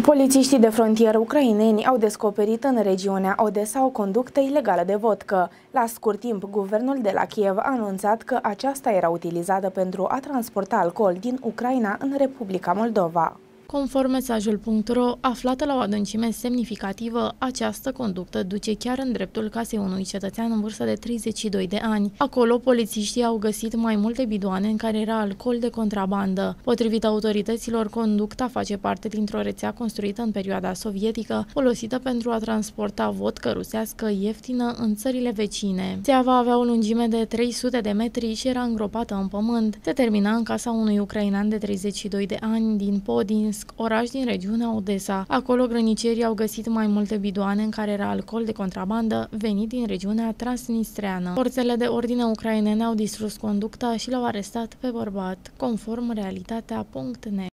Polițiștii de frontieră ucraineni au descoperit în regiunea Odessa o conductă ilegală de vodcă. La scurt timp, guvernul de la Kiev a anunțat că aceasta era utilizată pentru a transporta alcool din Ucraina în Republica Moldova. Conform mesajul.ro, aflată la o adâncime semnificativă, această conductă duce chiar în dreptul casei unui cetățean în vârstă de 32 de ani. Acolo, polițiștii au găsit mai multe bidoane în care era alcool de contrabandă. Potrivit autorităților, conducta face parte dintr-o rețea construită în perioada sovietică, folosită pentru a transporta vodcă rusească ieftină în țările vecine. Țeava avea o lungime de 300 de metri și era îngropată în pământ. Se termina în casa unui ucrainean de 32 de ani din Podinsk, oraș din regiunea Odessa. Acolo, grănicerii au găsit mai multe bidoane în care era alcool de contrabandă venit din regiunea transnistreană. Forțele de ordine ucrainene au distrus conducta și l-au arestat pe bărbat, conform realitatea.net.